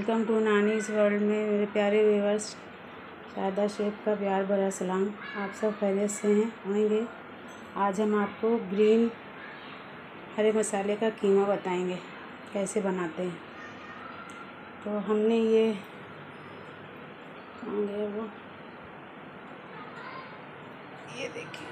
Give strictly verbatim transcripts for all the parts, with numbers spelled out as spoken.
Welcome to नानीज़ world में मेरे प्यारे व्यूअर्स, शारदा शेफ का प्यार भरा सलाम। आप सब खैरियत से हैं होंगे। आज हम आपको ग्रीन हरे मसाले का कीमा बताएंगे कैसे बनाते हैं। तो हमने ये कहाँ गया वो ये देखिए,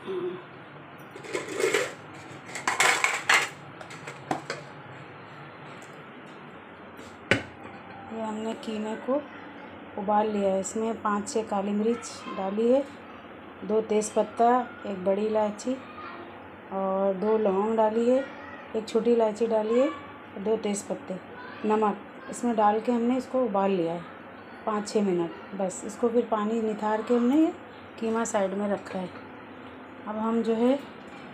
ये हमने कीमे को उबाल लिया है। इसमें पाँच छः काली मिर्च डाली है, दो तेज़पत्ता, एक बड़ी इलायची और दो लौंग डाली है, एक छोटी इलायची डाली है और दो तेज़पत्ते, नमक इसमें डाल के हमने इसको उबाल लिया है पाँच छः मिनट बस। इसको फिर पानी निथार के हमने ये कीमा साइड में रखा है। अब हम जो है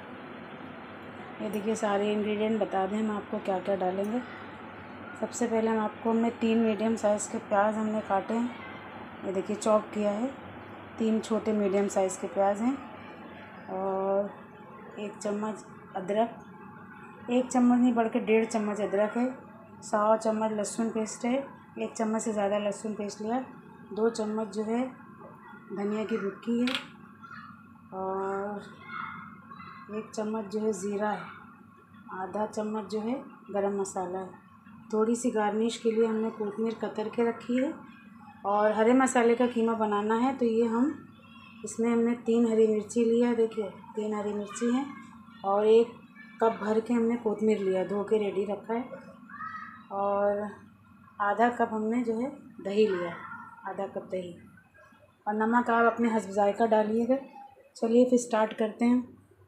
ये देखिए सारे इंग्रेडिएंट बता दें हम आपको क्या क्या डालेंगे। सबसे पहले हम आपको हमने तीन मीडियम साइज़ के प्याज हमने काटे हैं, ये देखिए चॉप किया है। तीन छोटे मीडियम साइज़ के प्याज हैं और एक चम्मच अदरक, एक चम्मच नहीं बढ़ के डेढ़ चम्मच अदरक है। सवा चम्मच लहसुन पेस्ट है, एक चम्मच से ज़्यादा लहसुन पेस्ट लिया। दो चम्मच जो है धनिया की भुक्की है और एक चम्मच जो है ज़ीरा है। आधा चम्मच जो है गरम मसाला है। थोड़ी सी गार्निश के लिए हमने कोतमीर कतर के रखी है। और हरे मसाले का कीमा बनाना है तो ये हम इसमें हमने तीन हरी मिर्ची लिया, देखिए तीन हरी मिर्ची हैं और एक कप भर के हमने कोतमीर लिया, धो के रेडी रखा है। और आधा कप हमने जो है दही लिया, आधा कप दही। और नमक आप अपने हस्ब जायका डालिएगा। चलिए फिर स्टार्ट करते हैं।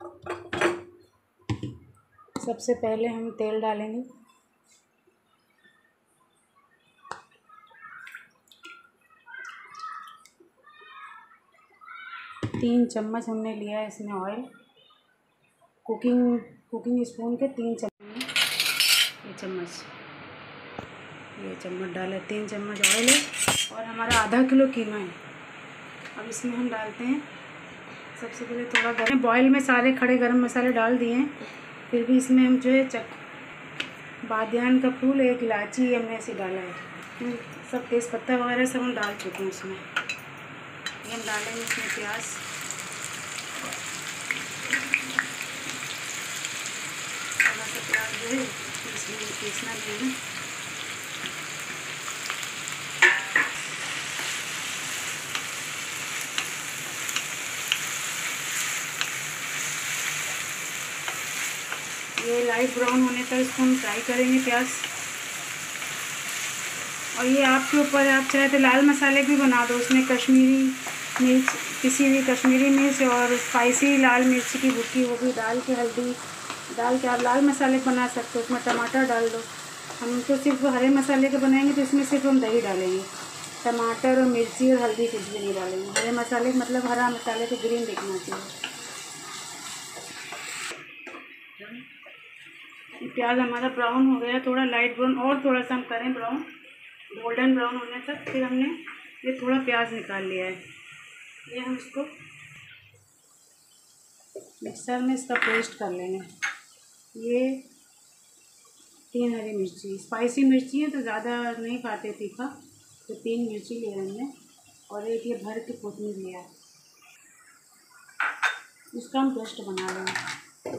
सबसे पहले हम तेल डालेंगे। तीन चम्मच हमने लिया है इसमें ऑयल, कुकिंग कुकिंग स्पून के तीन चम्मच, ये चम्मच ये चम्मच डाले, तीन चम्मच ऑयल है और हमारा आधा किलो कीमा है। अब इसमें हम डालते हैं सबसे पहले थोड़ा गर्म, बॉयल में सारे खड़े गरम मसाले डाल दिए हैं, फिर भी इसमें हम जो है चक बादियान का फूल, एक इलायची हमने ऐसे डाला है, सब तेज़पत्ता वगैरह सब हम डाल चुके हैं उसमें। ये हम डालेंगे इसमें प्याज, थोड़ा सा प्याज जो है इसमें पीसना चाहिए। ये लाइट ब्राउन होने तक इसको हम फ्राई करेंगे प्याज। और ये आपके ऊपर है, आप चाहे तो लाल मसाले भी बना दो, उसमें कश्मीरी मिर्च, किसी भी कश्मीरी मिर्च और स्पाइसी लाल मिर्च की भुक्की वो भी डाल के, हल्दी डाल के आप लाल मसाले बना सकते हो। उसमें टमाटर डाल दो। हम तो सिर्फ हरे मसाले के बनाएंगे तो इसमें सिर्फ हम दही डालेंगे, टमाटर और मिर्ची और हल्दी कुछ भी नहीं डालेंगे। हरे मसाले मतलब हरा मसाले को ग्रीन दिखना चाहिए। प्याज हमारा ब्राउन हो गया, थोड़ा लाइट ब्राउन और थोड़ा सा हम करें ब्राउन, गोल्डन ब्राउन होने तक। फिर हमने ये थोड़ा प्याज निकाल लिया है, ये हम इसको मिक्सर में इसका पेस्ट कर लेंगे। ये तीन हरी मिर्ची, स्पाइसी मिर्ची है तो ज़्यादा नहीं खाते तीखा, तो तीन मिर्ची लिया हमने और एक ये भर के कोतमीर लिया, इसका हम पेस्ट बना लेंगे।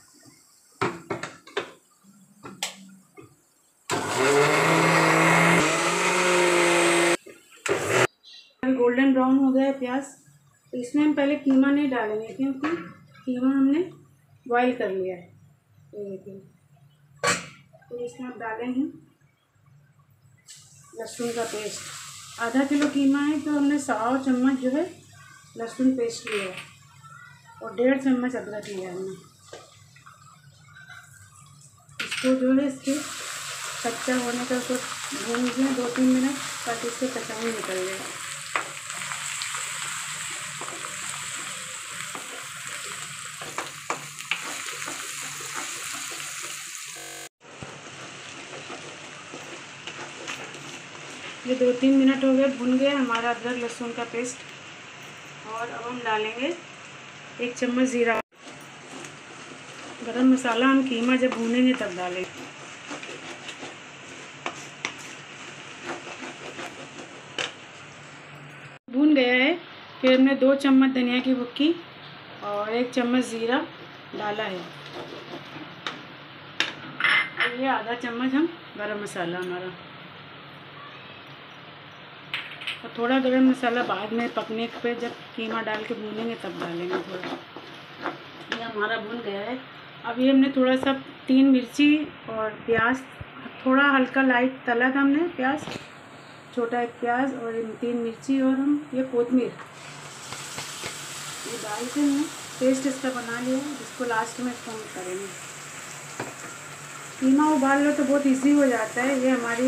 गोल्डन ब्राउन हो गया है प्याज, तो इसमें हम पहले कीमा नहीं डालेंगे क्योंकि कीमा हमने बॉईल कर लिया है। तो इसमें हम डालेंगे लहसुन का पेस्ट। आधा किलो कीमा है तो हमने सौ चम्मच जो है लहसुन पेस्ट लिया है और डेढ़ चम्मच अदरक लिया हमने। इसको जो है इसके कच्चा होने का उसको भून दिए दो तीन मिनट ताकि इससे कचाई निकल जाए। ये दो तीन मिनट हो गए, भुन गया हमारा अदरक लहसुन का पेस्ट। और अब हम डालेंगे एक चम्मच ज़ीरा। गरम मसाला हम कीमा जब भूनेंगे तब डालेंगे। भून गया है, फिर हमने दो चम्मच धनिया की बुक्की और एक चम्मच ज़ीरा डाला है, और ये आधा चम्मच हम गरम मसाला हमारा, और थोड़ा गरम मसाला बाद में पकने पे जब कीमा डाल के भूनेंगे तब डालेंगे थोड़ा। ये हमारा भून गया है। अब ये हमने थोड़ा सा तीन मिर्ची और प्याज, थोड़ा हल्का लाइट तला था हमने प्याज, छोटा एक प्याज और तीन मिर्ची, और हम ये कोतमीर ये डाल के हमने पेस्ट इसका बना लिया है, जिसको लास्ट में इसको हम करेंगे। कीमा उबाल लो तो बहुत इजी हो जाता है, ये हमारी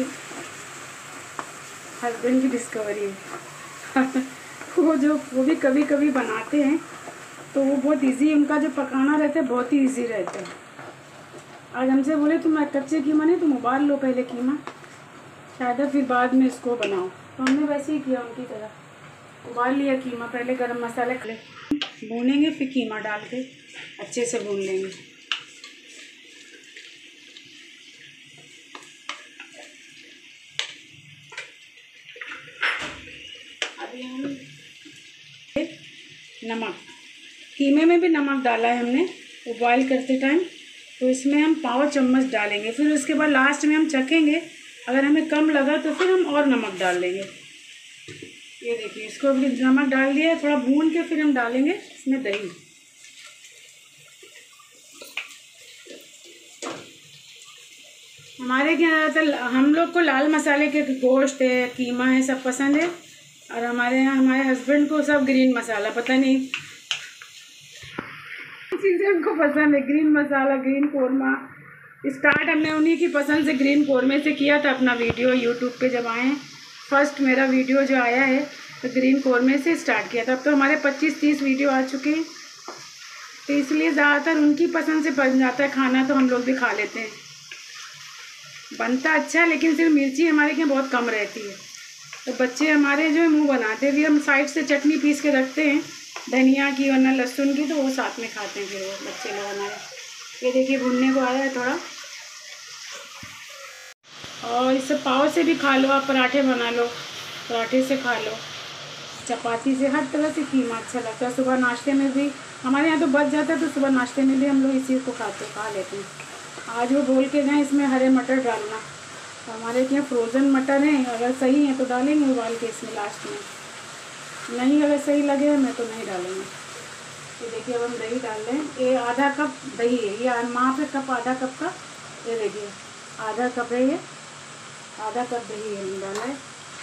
हस्बैंड की डिस्कवरी है वो जो वो भी कभी कभी बनाते हैं तो वो बहुत इजी, उनका जो पकाना रहता है बहुत ही इजी रहता है। आज हमसे बोले तुम कच्चे कीमा नहीं, तुम उबाल लो पहले कीमा, शायद फिर बाद में इसको बनाओ, तो हमने वैसे ही किया उनकी तरह, उबाल लिया कीमा, पहले गरम मसाले खड़े भूनेंगे, फिर कीमा डाल के अच्छे से भून लेंगे। अभी हम नमक, कीमे में भी नमक डाला है हमने उबाइल करते टाइम, तो इसमें हम पाव चम्मच डालेंगे, फिर उसके बाद लास्ट में हम चखेंगे, अगर हमें कम लगा तो फिर हम और नमक डाल लेंगे। ये देखिए, इसको भी नमक डाल दिया, थोड़ा भून के फिर हम डालेंगे इसमें दही। हमारे यहाँ ज़्यादातर हम लोग को लाल मसाले के गोश्त है, कीमा है, सब पसंद है, और हमारे यहाँ हमारे हस्बैंड को सब ग्रीन मसाला, पता नहीं चीज़ें उनको पसंद है, green masala, green korma. Start हमने उन्हीं की पसंद से ग्रीन कौरमे से किया था अपना वीडियो यूट्यूब पे, जब आए फर्स्ट मेरा वीडियो जो आया है तो ग्रीन कौरमे से स्टार्ट किया था। अब तो हमारे पच्चीस तीस वीडियो आ चुके हैं, तो इसलिए ज़्यादातर उनकी पसंद से बन जाता है खाना, तो हम लोग भी खा लेते हैं। बनता अच्छा है, लेकिन सिर्फ मिर्ची हमारे यहाँ बहुत कम रहती है, तो बच्चे हमारे जो है मुँह बनाते हैं, फिर हम साइड से चटनी पीस के रखते हैं धनिया की वरना लहसुन की, तो वो साथ में खाते हैं फिर वो बच्चे लोग हमारे। ये देखिए भुनने को आया है थोड़ा, और इससे पाव से भी खा लो आप, पराठे बना लो, पराठे से खा लो, चपाती से, हर तरह से कीमा अच्छा लगता है। सुबह नाश्ते में भी हमारे यहाँ तो बच जाता है, तो सुबह नाश्ते में भी हम लोग इसी को खाते खा लेते हैं। आज वो बोल के गए इसमें हरे मटर डालना, तो हमारे यहाँ फ्रोज़न मटर हैं, अगर सही है तो डालेंगे उबाल के इसमें लास्ट में, नहीं अगर सही लगे हमें तो नहीं डालेंगे। ये देखिए अब हम दही डाल रहे हैं, ये आधा कप दही है, ये माप है कप, आधा कप का, ये देखिए आधा कप है, ये आधा कप दही है हमने डाला है।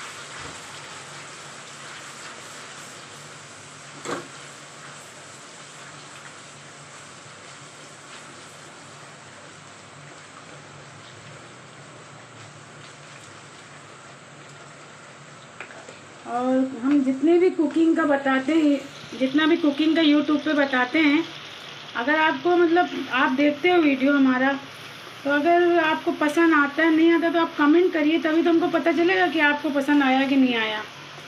और हम जितने भी कुकिंग का बताते हैं, जितना भी कुकिंग का यूट्यूब पे बताते हैं, अगर आपको मतलब आप देखते हो वीडियो हमारा, तो अगर आपको पसंद आता है नहीं आता तो आप कमेंट करिए, तभी तो हमको पता चलेगा कि आपको पसंद आया कि नहीं आया।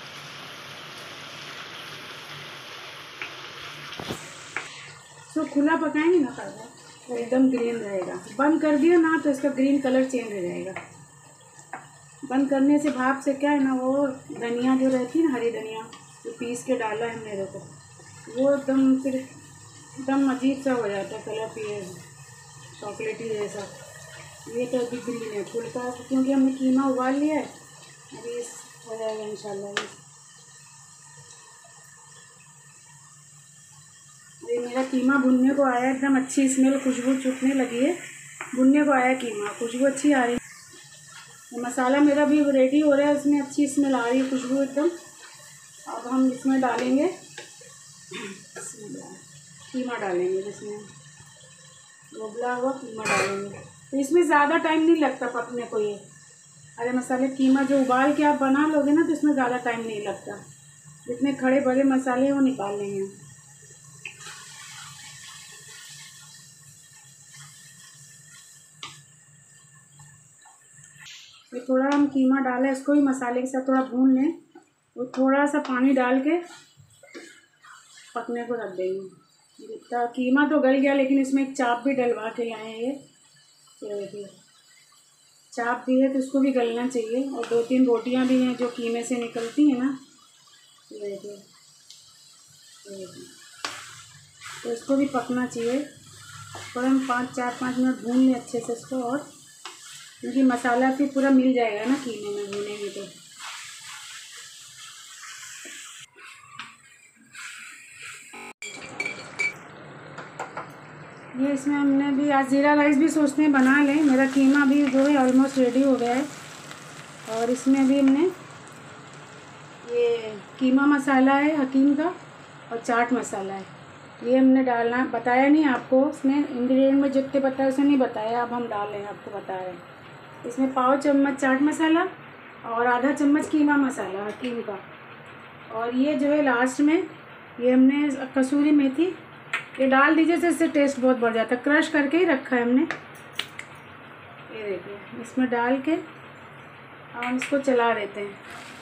तो खुला पकाएंगे ना ताज़ा, तो एकदम ग्रीन रहेगा, बंद कर दिया ना तो इसका ग्रीन कलर चेंज हो जाएगा। बंद करने से भाप से क्या है ना, वो धनिया जो रहती है ना, हरी धनिया जो पीस के डाला है मेरे को, वो एकदम फिर एकदम अजीब सा हो जाता है कलर, पिए चॉकलेटी जैसा। ये तो अभी ग्रीन है, फुलका है क्योंकि हमने कीमा उबाल लिया है, अभी इस हो जाएगा इंशाल्लाह। ये मेरा कीमा भुनने को आया, एकदम अच्छी स्मेल, खुशबू छूटने लगी है, भुनने को आया कीमा, खुशबू अच्छी आ रही है। मसाला मेरा भी रेडी हो रहा है, इसमें अच्छी स्मेल आ रही है, खुशबू एकदम। अब हम इसमें डालेंगे कीमा, डालेंगे जिसमें उबला हुआ कीमा डालेंगे, तो इसमें ज़्यादा टाइम नहीं लगता पकने को। ये अरे मसाले कीमा जो उबाल के आप बना लोगे ना, तो इसमें ज़्यादा टाइम नहीं लगता, जितने खड़े बड़े मसाले हैं वो निकाल लेंगे। ये थोड़ा हम कीमा डालें, इसको भी मसाले के साथ थोड़ा भून लें, और थोड़ा सा पानी डाल के पकने को रख देंगे। जितना कीमा तो गल गया, लेकिन इसमें एक चाप भी डलवा के लाए हैं, ये देखिए चाप भी है, तो इसको भी गलना चाहिए। और दो तीन रोटियां भी हैं जो कीमे से निकलती हैं ना, ये देखिए, तो इसको भी पकना चाहिए। थोड़ा हम पाँच चार पाँच मिनट भून लें अच्छे से इसको, और क्योंकि मसाला फिर पूरा मिल जाएगा ना कीमे में भूनेंगे तो। ये इसमें हमने भी आज ज़ीरा राइस भी सोचते हैं बना लें। मेरा कीमा भी जो है ऑलमोस्ट रेडी हो गया है। और इसमें भी हमने ये कीमा मसाला है हकीम का, और चाट मसाला है, ये हमने डालना बताया नहीं आपको। इसमें इंग्रेडिएंट में जितने बताया उसे नहीं बताया, अब हम डाल रहे हैं, आपको बता रहे हैं। इसमें पाव चम्मच चाट मसाला और आधा चम्मच कीमा मसाला हकीम का। और ये जो है लास्ट में ये हमने कसूरी मेथी ये डाल दीजिए, तो इससे टेस्ट बहुत बढ़ जाता है। क्रश करके ही रखा है हमने, ये देखिए। इसमें डाल के अब हम इसको चला देते हैं।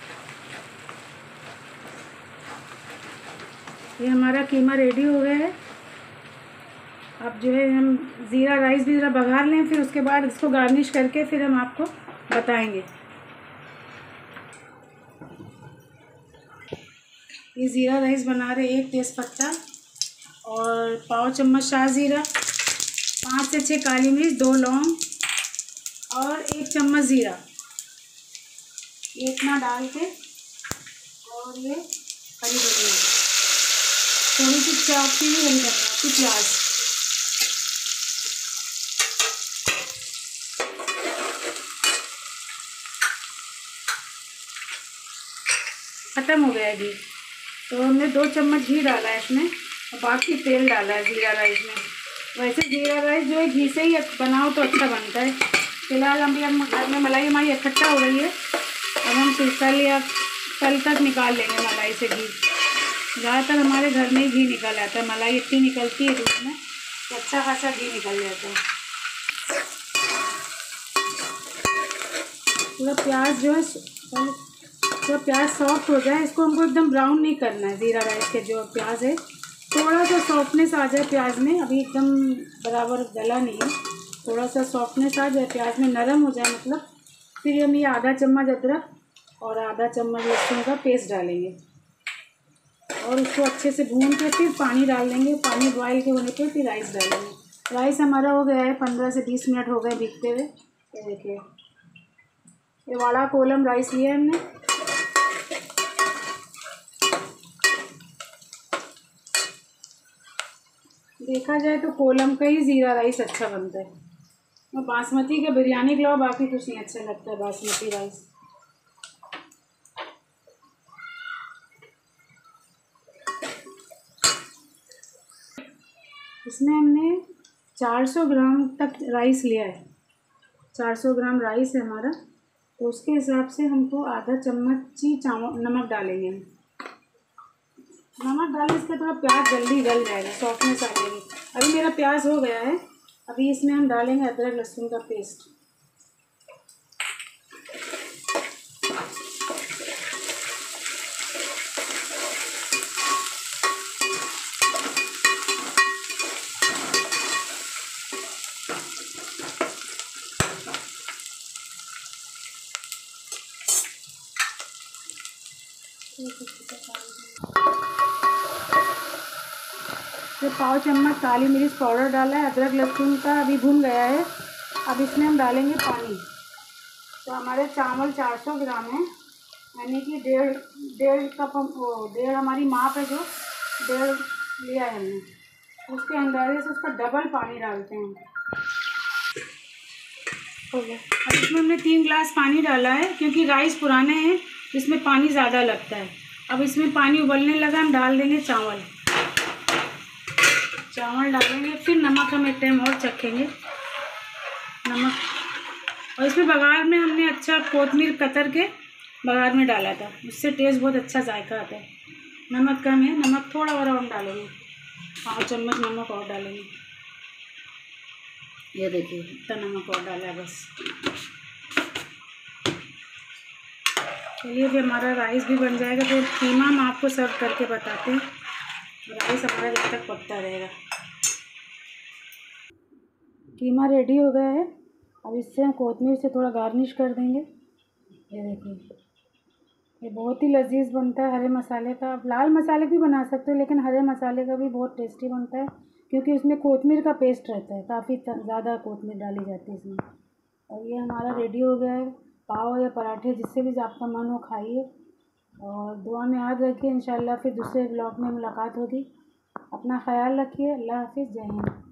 ये हमारा कीमा रेडी हो गया है। अब जो है हम ज़ीरा राइस भी ज़रा बघार लें, फिर उसके बाद इसको गार्निश करके फिर हम आपको बताएंगे। ये ज़ीरा राइस बना रहे, एक तेज़पत्ता और पाव चम्मच शाह ज़ीरा, पाँच से छः काली मिर्च, दो लौंग और एक चम्मच ज़ीरा, इतना डाल के, और ये हरी धनिया, थोड़ी सी चौकी हुई हरी धनिया की प्याज। ख़त्म हो गया घी, तो हमने दो चम्मच घी डाला है इसमें, और बाकी तेल डाला है ज़ीरा राइस में। वैसे ज़ीरा राइस जो है घी से ही बनाओ तो अच्छा बनता है। फिलहाल हम हम घर में मलाई हमारी इकट्ठा हो रही है, अब हम फिर कल या कल तक निकाल लेंगे मलाई से घी। ज़्यादातर हमारे घर में ही घी निकल आता है, मलाई इतनी निकलती है दूध में तो अच्छा खासा घी निकल जाता है। पूरा प्याज जो है पूरा प्याज सॉफ्ट हो जाए, इसको हमको एकदम ब्राउन नहीं करना है। ज़ीरा राइस के जो प्याज है थोड़ा सा सॉफ्टनेस आ जाए प्याज में, अभी एकदम बराबर गला नहीं है, थोड़ा सा सॉफ्टनेस आ जाए प्याज में, नरम हो जाए मतलब, फिर हम ये आधा चम्मच अदरक और आधा चम्मच लहसुन का पेस्ट डालेंगे, और उसको अच्छे से भून के फिर पानी डाल देंगे। पानी बॉयल के होने पे फिर राइस डालेंगे। राइस हमारा हो गया है, पंद्रह से बीस मिनट हो गए भीगते हुए। ये देखिए, ये वाड़ा कोलम राइस लिया हमने। देखा जाए तो कोलम का ही ज़ीरा राइस अच्छा बनता है। मैं बासमती का बिरयानी खिलाओ, बाकी कुछ नहीं अच्छा लगता है बासमती राइस। इसमें हमने चार सौ ग्राम तक राइस लिया है, चार सौ ग्राम राइस है हमारा, तो उसके हिसाब से हमको आधा चम्मच ही चावल नमक डालेंगे हम। नमक डालें, इसका थोड़ा प्याज जल्दी गल जाएगा, सॉफ्टनेस आ जाएगी। अभी मेरा प्याज हो गया है, अभी इसमें हम डालेंगे अदरक लहसुन का पेस्ट। तो पाव चम्मच काली मिर्च पाउडर डाला है, अदरक लहसुन का अभी भून गया है। अब इसमें हम डालेंगे पानी। तो हमारे चावल चार सौ ग्राम है, यानी कि डेढ़ डेढ़ कप हम वो डेढ़ हमारी माप है, जो डेढ़ लिया है हमने, उसके अंदाजे से उसका डबल पानी डालते हैं। हो गया। अब इसमें हमने तीन गिलास पानी डाला है, क्योंकि राइस पुराने हैं, इसमें पानी ज़्यादा लगता है। अब इसमें पानी उबलने लगा, हम डाल देंगे चावल। चावल डालेंगे, फिर नमक हम एक टाइम और चखेंगे नमक। और इसमें बघार में हमने अच्छा कोतमीर कतर के बघार में डाला था, उससे टेस्ट बहुत अच्छा जायका आता है। नमक कम है, नमक थोड़ा और हम डालेंगे, पाँच चम्मच नमक और डालेंगे। ये देखिए इतना नमक और डाला है बस। चलिए, फिर हमारा राइस भी बन जाएगा, तो कीमा हम आपको सर्व करके बताते हैं। राइस हमारा जब तक पकता रहेगा। कीमा रेडी हो गया है, अब इससे हम कोतमीर से थोड़ा गार्निश कर देंगे। ये देखिए, ये बहुत ही लजीज बनता है हरे मसाले का। आप लाल मसाले भी बना सकते हो, लेकिन हरे मसाले का भी बहुत टेस्टी बनता है, क्योंकि उसमें कोतमीर का पेस्ट रहता है, काफ़ी ज़्यादा कोतमीर डाली जाती है इसमें। और ये हमारा रेडी हो गया है। पाव या पराठे जिससे भी आपका मन हो खाइए, और दुआ में याद रखिए। इंशाल्लाह फिर दूसरे ब्लॉग में मुलाकात होगी। अपना ख्याल रखिए। अल्लाह हाफिज़। जय हिंद।